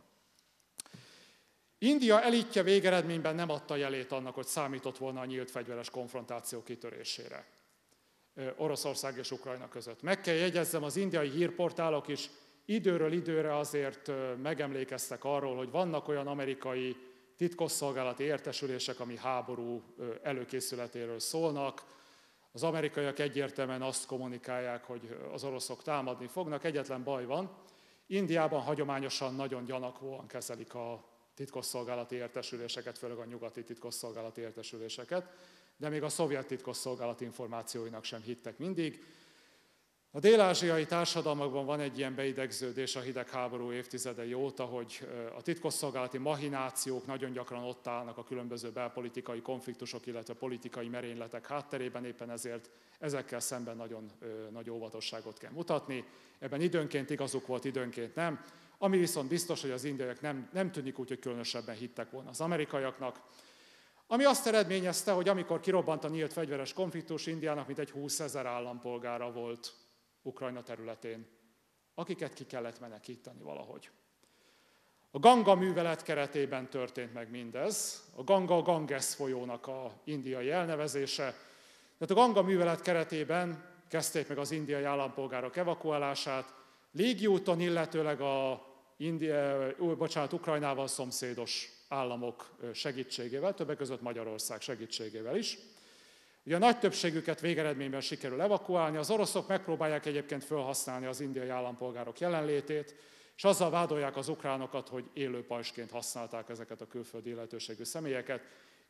India elitje végeredményben nem adta jelét annak, hogy számított volna a nyílt fegyveres konfrontáció kitörésére Oroszország és Ukrajna között. Meg kell jegyezzem, az indiai hírportálok is időről időre azért megemlékeztek arról, hogy vannak olyan amerikai titkosszolgálati értesülések, ami háború előkészületéről szólnak. Az amerikaiak egyértelműen azt kommunikálják, hogy az oroszok támadni fognak. Egyetlen baj van, Indiában hagyományosan nagyon gyanakvóan kezelik a titkosszolgálati értesüléseket, főleg a nyugati titkosszolgálati értesüléseket, de még a szovjet titkosszolgálati információinak sem hittek mindig. A dél-ázsiai társadalmakban van egy ilyen beidegződés a hidegháború évtizedei óta, hogy a titkosszolgálati mahinációk nagyon gyakran ott állnak a különböző belpolitikai konfliktusok, illetve politikai merényletek hátterében, éppen ezért ezekkel szemben nagyon nagy óvatosságot kell mutatni. Ebben időnként igazuk volt, időnként nem. Ami viszont biztos, hogy az indiaiak nem, nem tűnik úgy, hogy különösebben hittek volna az amerikaiaknak. Ami azt eredményezte, hogy amikor kirobbant a nyílt fegyveres konfliktus, Indiának mintegy húszezer állampolgára volt Ukrajna területén, akiket ki kellett menekíteni valahogy. A Ganga művelet keretében történt meg mindez. A Ganga a Ganges folyónak a indiai elnevezése. Tehát a Ganga művelet keretében kezdték meg az indiai állampolgárok evakuálását, légiúton, illetőleg a India, bocsánat, Ukrajnával szomszédos államok segítségével, többek között Magyarország segítségével is. Ugye a nagy többségüket végeredményben sikerül evakuálni, az oroszok megpróbálják egyébként felhasználni az indiai állampolgárok jelenlétét, és azzal vádolják az ukránokat, hogy élő pajsként használták ezeket a külföldi illetőségű személyeket.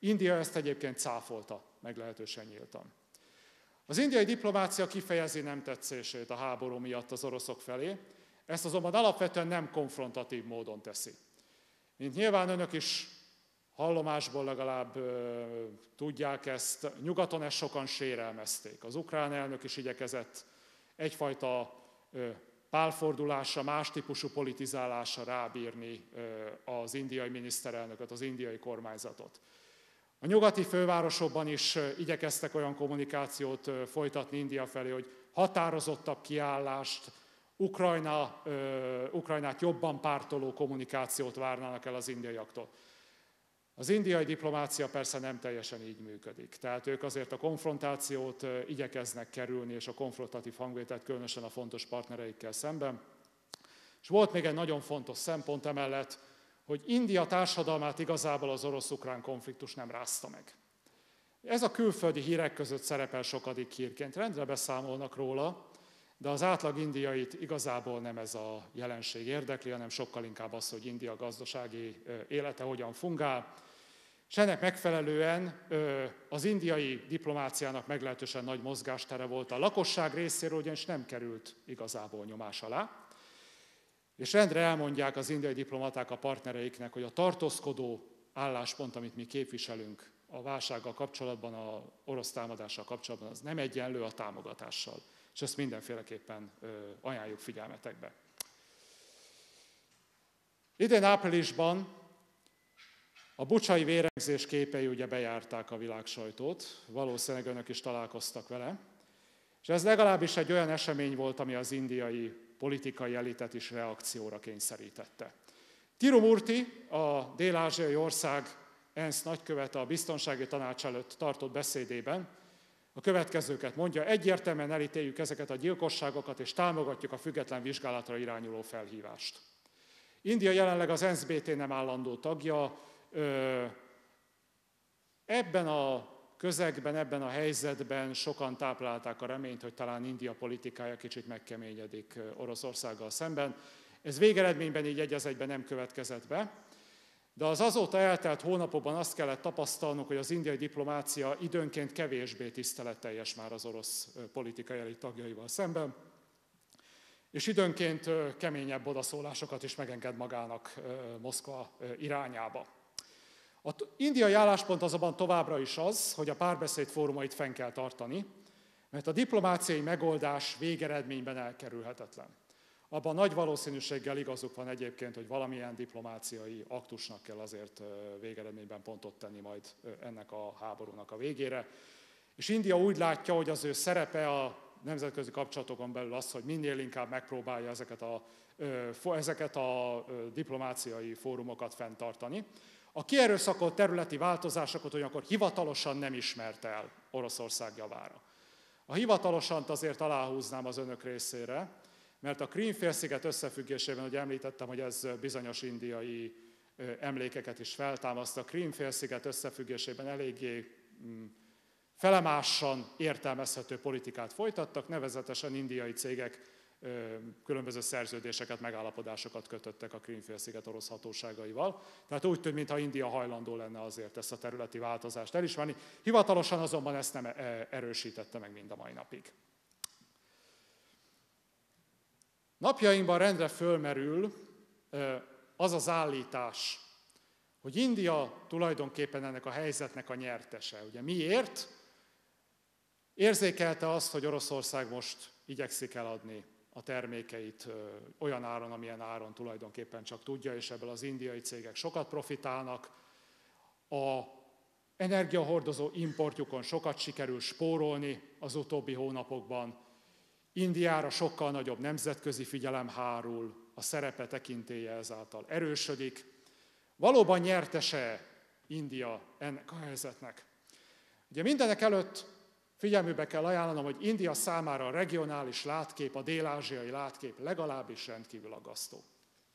India ezt egyébként cáfolta meglehetősen nyíltan. Az indiai diplomácia kifejezi nem tetszését a háború miatt az oroszok felé, ezt azonban alapvetően nem konfrontatív módon teszi. Mint nyilván önök is hallomásból legalább ö, tudják ezt, nyugaton ezt sokan sérelmezték. Az ukrán elnök is igyekezett egyfajta ö, pálfordulásra, más típusú politizálásra rábírni ö, az indiai miniszterelnököt, az indiai kormányzatot. A nyugati fővárosokban is igyekeztek olyan kommunikációt folytatni India felé, hogy határozottabb kiállást, Ukrajna, Ukrajnát jobban pártoló kommunikációt várnának el az indiaiaktól. Az indiai diplomácia persze nem teljesen így működik. Tehát ők azért a konfrontációt igyekeznek kerülni, és a konfrontatív hangvételt különösen a fontos partnereikkel szemben. És volt még egy nagyon fontos szempont emellett, hogy India társadalmát igazából az orosz-ukrán konfliktus nem rázta meg. Ez a külföldi hírek között szerepel sokadik hírként, rendre beszámolnak róla, de az átlag indiait igazából nem ez a jelenség érdekli, hanem sokkal inkább az, hogy India gazdasági élete hogyan fungál. És ennek megfelelően az indiai diplomáciának meglehetősen nagy mozgástere volt a lakosság részéről, ugyanis nem került igazából nyomás alá. És rendre elmondják az indiai diplomaták a partnereiknek, hogy a tartózkodó álláspont, amit mi képviselünk a válsággal kapcsolatban, az orosz támadással kapcsolatban, az nem egyenlő a támogatással. És ezt mindenféleképpen ajánljuk figyelmetekbe. Idén áprilisban a bucsai vérengzés képei ugye bejárták a világsajtót, valószínűleg önök is találkoztak vele, és ez legalábbis egy olyan esemény volt, ami az indiai politikai elitet is reakcióra kényszerítette. Tirumurti, a dél-ázsiai ország ENSZ nagykövete a biztonsági tanács előtt tartott beszédében a következőket mondja: egyértelműen elítéljük ezeket a gyilkosságokat, és támogatjuk a független vizsgálatra irányuló felhívást. India jelenleg az ENSZ bé té nem állandó tagja. Ebben a közegben, ebben a helyzetben sokan táplálták a reményt, hogy talán India politikája kicsit megkeményedik Oroszországgal szemben. Ez végeredményben így egy az egyben nem következett be, de az azóta eltelt hónapokban azt kellett tapasztalnunk, hogy az indiai diplomácia időnként kevésbé tiszteletteljes már az orosz politikai elit tagjaival szemben, és időnként keményebb odaszólásokat is megenged magának Moszkva irányába. Az indiai álláspont azonban továbbra is az, hogy a párbeszéd fórumait fenn kell tartani, mert a diplomáciai megoldás végeredményben elkerülhetetlen. Abban nagy valószínűséggel igazuk van egyébként, hogy valamilyen diplomáciai aktusnak kell azért végeredményben pontot tenni majd ennek a háborúnak a végére. És India úgy látja, hogy az ő szerepe a nemzetközi kapcsolatokon belül az, hogy minél inkább megpróbálja ezeket a, ezeket a diplomáciai fórumokat fenntartani. A kierőszakolt területi változásokat olyankor hivatalosan nem ismerte el Oroszország javára. A hivatalosan azért aláhúznám az önök részére, mert a Krím-félsziget összefüggésében, hogy említettem, hogy ez bizonyos indiai emlékeket is feltámaszt, a Krím-félsziget összefüggésében eléggé felemásan értelmezhető politikát folytattak, nevezetesen indiai cégek különböző szerződéseket, megállapodásokat kötöttek a Krím-félsziget orosz hatóságaival. Tehát úgy tűnt, mintha India hajlandó lenne azért ezt a területi változást elismerni. Hivatalosan azonban ezt nem erősítette meg mind a mai napig. Napjainkban rendre fölmerül az az állítás, hogy India tulajdonképpen ennek a helyzetnek a nyertese. Ugye miért? Érzékelte azt, hogy Oroszország most igyekszik eladni a termékeit olyan áron, amilyen áron tulajdonképpen csak tudja, és ebből az indiai cégek sokat profitálnak. A energiahordozó importjukon sokat sikerül spórolni az utóbbi hónapokban. Indiára sokkal nagyobb nemzetközi figyelem hárul, a szerepe tekintélye ezáltal erősödik. Valóban nyertese India ennek a helyzetnek? Ugye mindenek előtt figyelmükbe kell ajánlanom, hogy India számára a regionális látkép, a dél-ázsiai látkép legalábbis rendkívül aggasztó.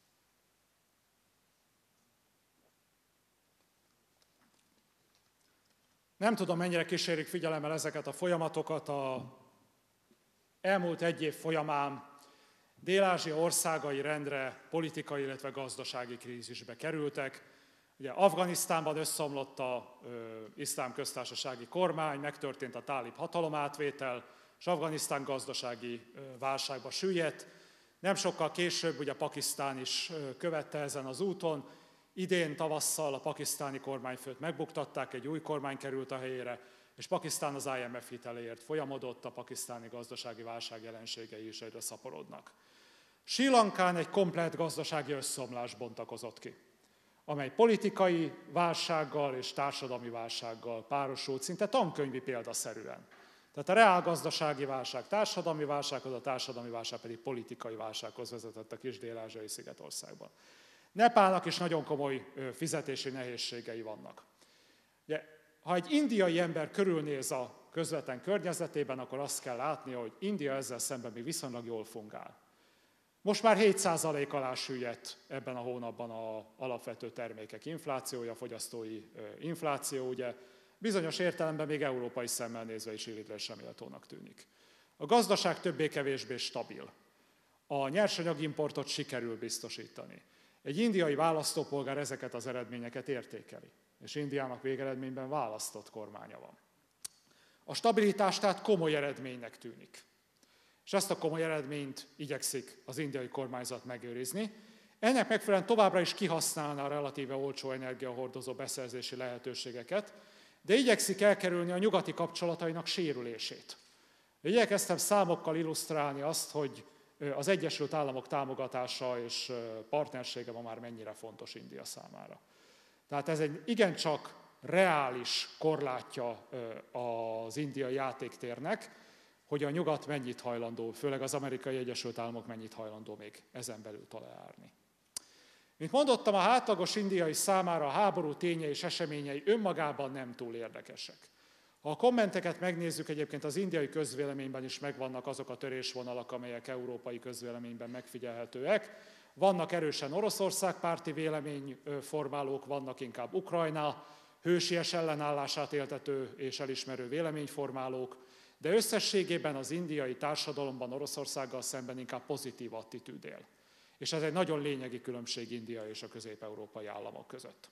Nem tudom, mennyire kísérik figyelemmel ezeket a folyamatokat. A elmúlt egy év folyamán Dél-Ázsia országai rendre politikai, illetve gazdasági krízisbe kerültek. Ugye Afganisztánban összeomlott az iszlám köztársasági kormány, megtörtént a tálib hatalomátvétel, és Afganisztán gazdasági válságba süllyedt. Nem sokkal később ugye Pakisztán is követte ezen az úton. Idén tavasszal a pakisztáni kormányfőt megbuktatták, egy új kormány került a helyére, és Pakisztán az I M F hiteléért folyamodott, a pakisztáni gazdasági válság jelenségei is egyre szaporodnak. Srí Lankán egy komplett gazdasági összeomlás bontakozott ki, amely politikai válsággal és társadalmi válsággal párosult, szinte tankönyvi példaszerűen. Tehát a reálgazdasági válság társadalmi válsághoz, a társadalmi válság pedig politikai válsághoz vezetett a kis dél-ázsiai szigetországban. Nepálnak is nagyon komoly fizetési nehézségei vannak. Ugye, ha egy indiai ember körülnéz a közvetlen környezetében, akkor azt kell látni, hogy India ezzel szemben még viszonylag jól fungál. Most már hét százalék alá süllyedt ebben a hónapban az alapvető termékek inflációja, fogyasztói infláció, ugye bizonyos értelemben még európai szemmel nézve is irigylésre méltónak tűnik. A gazdaság többé-kevésbé stabil. A nyersanyagimportot sikerül biztosítani. Egy indiai választópolgár ezeket az eredményeket értékeli, és Indiának végeredményben választott kormánya van. A stabilitás tehát komoly eredménynek tűnik. És ezt a komoly eredményt igyekszik az indiai kormányzat megőrizni. Ennek megfelelően továbbra is kihasználná a relatíve olcsó energiahordozó beszerzési lehetőségeket, de igyekszik elkerülni a nyugati kapcsolatainak sérülését. Igyekeztem számokkal illusztrálni azt, hogy az Egyesült Államok támogatása és partnersége ma már mennyire fontos India számára. Tehát ez egy igencsak reális korlátja az indiai játéktérnek, hogy a nyugat mennyit hajlandó, főleg az Amerikai Egyesült Államok mennyit hajlandó még ezen belül tolerálni. Mint mondottam, a hátlagos indiai számára a háború tényei és eseményei önmagában nem túl érdekesek. Ha a kommenteket megnézzük, egyébként az indiai közvéleményben is megvannak azok a törésvonalak, amelyek európai közvéleményben megfigyelhetőek. Vannak erősen Oroszország-párti véleményformálók, vannak inkább Ukrajna hősies ellenállását éltető és elismerő véleményformálók, de összességében az indiai társadalomban Oroszországgal szemben inkább pozitív attitűd él. És ez egy nagyon lényegi különbség India és a közép-európai államok között.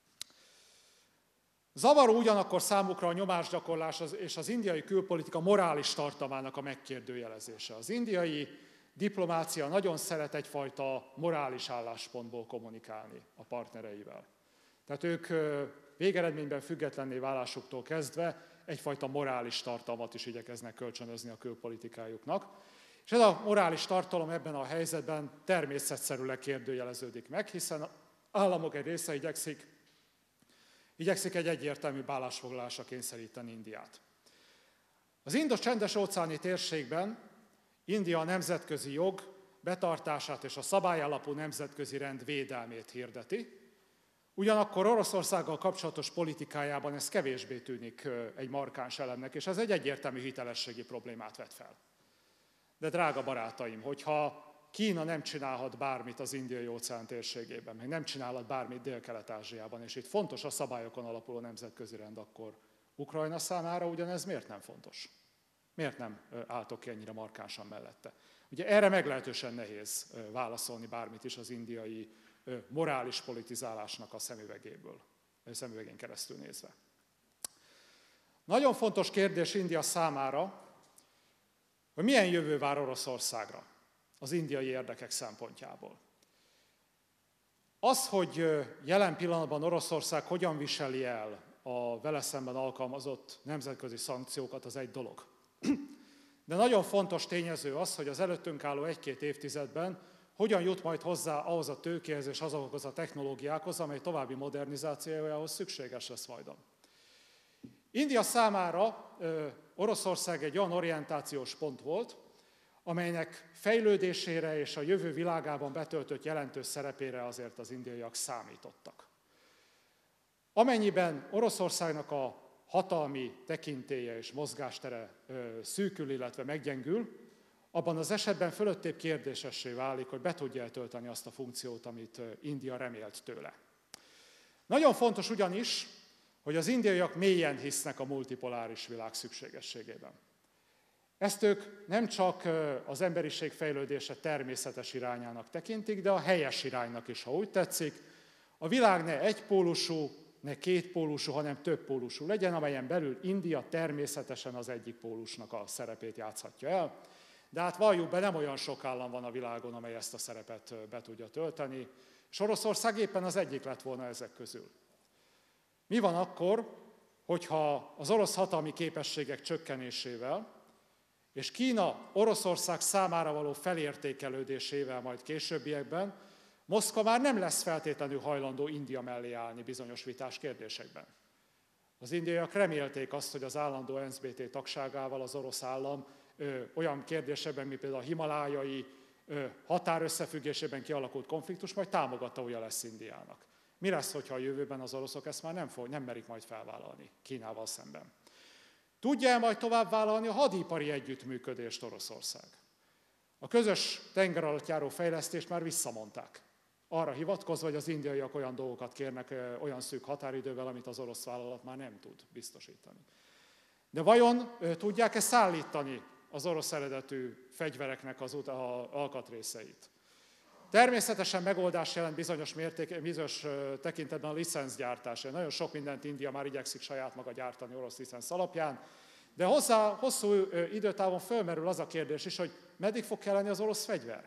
Zavaró ugyanakkor számukra a nyomásgyakorlás és az indiai külpolitika morális tartalmának a megkérdőjelezése. Az indiai diplomácia nagyon szeret egyfajta morális álláspontból kommunikálni a partnereivel. Tehát ők végeredményben függetlenné válásuktól kezdve egyfajta morális tartalmat is igyekeznek kölcsönözni a külpolitikájuknak. És ez a morális tartalom ebben a helyzetben természetszerűleg kérdőjeleződik meg, hiszen államok egy része igyekszik, igyekszik egy egyértelmű állásfoglalásra kényszeríteni Indiát. Az Indo-csendes óceáni térségben India a nemzetközi jog betartását és a szabályalapú nemzetközi rend védelmét hirdeti, ugyanakkor Oroszországgal kapcsolatos politikájában ez kevésbé tűnik egy markáns elemnek, és ez egy egyértelmű hitelességi problémát vet fel. De drága barátaim, hogyha Kína nem csinálhat bármit az Indiai-óceán térségében, meg nem csinálhat bármit Dél-Kelet-Ázsiában, és itt fontos a szabályokon alapuló nemzetközi rend, akkor Ukrajna számára ugyanez miért nem fontos? Miért nem álltok ki ennyire markánsan mellette? Ugye erre meglehetősen nehéz válaszolni bármit is az indiai morális politizálásnak a szemüvegéből, szemüvegén keresztül nézve. Nagyon fontos kérdés India számára, hogy milyen jövő vár Oroszországra az indiai érdekek szempontjából. Az, hogy jelen pillanatban Oroszország hogyan viseli el a vele szemben alkalmazott nemzetközi szankciókat, az egy dolog. De nagyon fontos tényező az, hogy az előttünk álló egy-két évtizedben hogyan jut majd hozzá ahhoz a tőkéhez és azokhoz a technológiákhoz, amely további modernizációjához szükséges lesz majd. India számára Oroszország egy olyan orientációs pont volt, amelynek fejlődésére és a jövő világában betöltött jelentős szerepére azért az indiaiak számítottak. Amennyiben Oroszországnak a hatalmi tekintélye és mozgástere szűkül, illetve meggyengül, abban az esetben fölöttébb kérdésessé válik, hogy be tudja eltölteni azt a funkciót, amit India remélt tőle. Nagyon fontos ugyanis, hogy az indiaiak mélyen hisznek a multipoláris világ szükségességében. Ezt ők nem csak az emberiség fejlődése természetes irányának tekintik, de a helyes iránynak is, ha úgy tetszik. a világ ne egypólusú, ne kétpólusú, hanem többpólusú legyen, amelyen belül India természetesen az egyik pólusnak a szerepét játszhatja el. De hát valljuk be, nem olyan sok állam van a világon, amely ezt a szerepet be tudja tölteni, és Oroszország éppen az egyik lett volna ezek közül. Mi van akkor, hogyha az orosz hatalmi képességek csökkenésével és Kína Oroszország számára való felértékelődésével majd későbbiekben Moszkva már nem lesz feltétlenül hajlandó India mellé állni bizonyos vitás kérdésekben. Az indiaiak remélték azt, hogy az állandó en es bé té tagságával az orosz állam ö, olyan kérdésekben, mint például a himalájai ö, határ összefüggésében kialakult konfliktus, majd támogatója lesz Indiának. Mi lesz, hogyha a jövőben az oroszok ezt már nem, fog, nem merik majd felvállalni Kínával szemben? Tudja majd tovább vállalni a hadipari együttműködést Oroszország? A közös tengeralattjáró fejlesztést már visszamondták. Arra hivatkozva, hogy az indiaiak olyan dolgokat kérnek olyan szűk határidővel, amit az orosz vállalat már nem tud biztosítani. De vajon tudják-e szállítani az orosz eredetű fegyvereknek az alkatrészeit? Természetesen megoldás jelent bizonyos, mérték, bizonyos tekintetben a licencgyártás. Nagyon sok mindent India már igyekszik saját maga gyártani orosz licenc alapján, de hozzá hosszú időtávon fölmerül az a kérdés is, hogy meddig fog kelleni az orosz fegyver.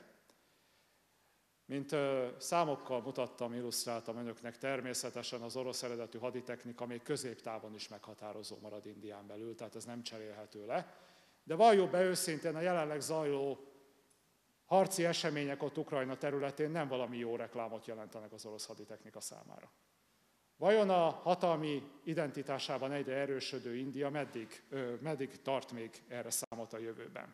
Mint számokkal mutattam, illusztráltam önöknek, természetesen az orosz eredetű haditechnika még középtávon is meghatározó marad Indián belül, tehát ez nem cserélhető le. De valljuk be őszintén, a jelenleg zajló harci események ott Ukrajna területén nem valami jó reklámot jelentenek az orosz haditechnika számára. Vajon a hatalmi identitásában egyre erősödő India meddig, meddig tart még erre számot a jövőben?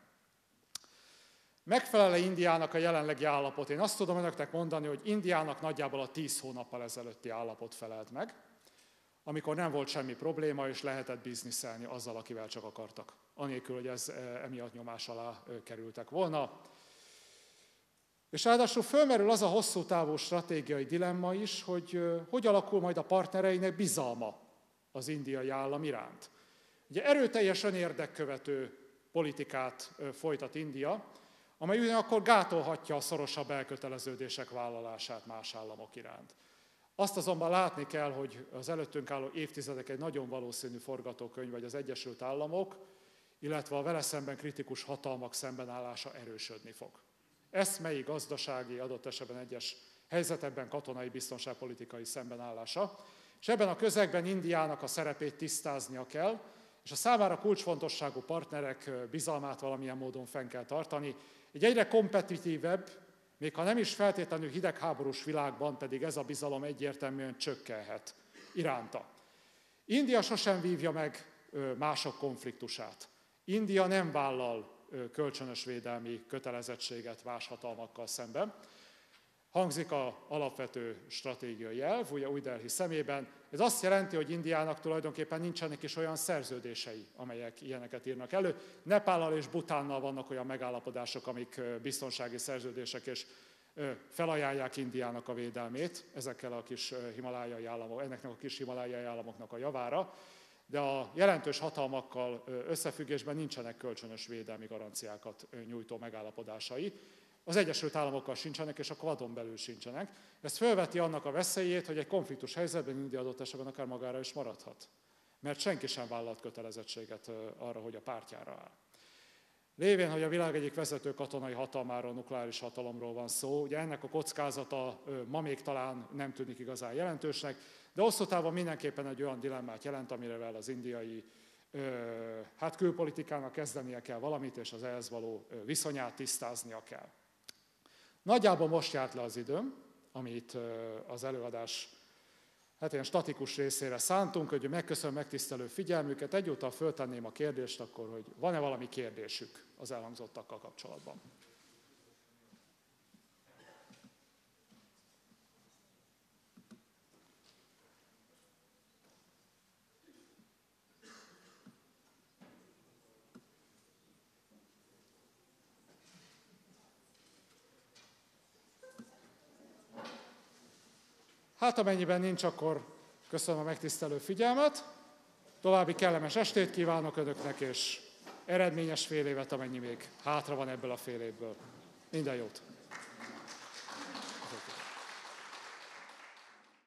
Megfelel-e Indiának a jelenlegi állapot? Én azt tudom önöknek mondani, hogy Indiának nagyjából a tíz hónappal ezelőtti állapot felelt meg, amikor nem volt semmi probléma, és lehetett bizniszelni azzal, akivel csak akartak, anélkül, hogy ez emiatt nyomás alá kerültek volna. És ráadásul fölmerül az a hosszú távú stratégiai dilemma is, hogy hogy alakul majd a partnereinek bizalma az indiai állam iránt. Ugye erőteljes önérdekkövető politikát folytat India, amely ugyanakkor gátolhatja a szorosabb elköteleződések vállalását más államok iránt. Azt azonban látni kell, hogy az előttünk álló évtizedek egy nagyon valószínű forgatókönyv, vagy az Egyesült Államok, illetve a vele szemben kritikus hatalmak szembenállása erősödni fog. Eszmei, gazdasági, adott esetben egyes helyzetekben katonai biztonságpolitikai szembenállása, és ebben a közegben Indiának a szerepét tisztáznia kell, és a számára kulcsfontosságú partnerek bizalmát valamilyen módon fenn kell tartani. Egy egyre kompetitívebb, még ha nem is feltétlenül hidegháborús világban pedig ez a bizalom egyértelműen csökkenhet iránta. India sosem vívja meg mások konfliktusát. India nem vállal kölcsönös védelmi kötelezettséget más hatalmakkal szemben. Hangzik az alapvető stratégiai elv, ugye Új Delhi szemében. Ez azt jelenti, hogy Indiának tulajdonképpen nincsenek is olyan szerződései, amelyek ilyeneket írnak elő. Nepállal és Bhutánnal vannak olyan megállapodások, amik biztonsági szerződések, és felajánlják Indiának a védelmét ezekkel a kis himalájai államok, ennek a kis himalájai államoknak a javára. De a jelentős hatalmakkal összefüggésben nincsenek kölcsönös védelmi garanciákat nyújtó megállapodásai. Az Egyesült Államokkal sincsenek, és a Quadon belül sincsenek. Ez felveti annak a veszélyét, hogy egy konfliktus helyzetben India adott esetben akár magára is maradhat. Mert senki sem vállalt kötelezettséget arra, hogy a pártjára áll. Lévén, hogy a világ egyik vezető katonai hatalmáról, nukleáris hatalomról van szó, ugye ennek a kockázata ma még talán nem tűnik igazán jelentősnek, de hosszú távon mindenképpen egy olyan dilemmát jelent, amivel az indiai hát külpolitikának kezdenie kell valamit, és az ehhez való viszonyát tisztáznia kell. Nagyjából most járt le az időm, amit az előadás hát ilyen statikus részére szántunk, hogy megköszönöm megtisztelő figyelmüket. Egyúttal föltenném a kérdést akkor, hogy van-e valami kérdésük az elhangzottakkal kapcsolatban. Hát amennyiben nincs, akkor köszönöm a megtisztelő figyelmet. További kellemes estét kívánok önöknek, és eredményes fél évet, amennyi még hátra van ebből a fél évből. Minden jót!